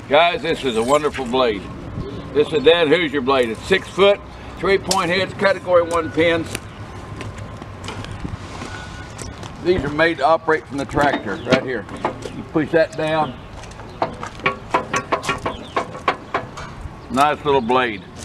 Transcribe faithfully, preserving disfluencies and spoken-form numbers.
Guys, this is a wonderful blade. This is a DANUSER blade. It's six foot, three point heads, category one pins. These are made to operate from the tractor right here. You push that down. Nice little blade.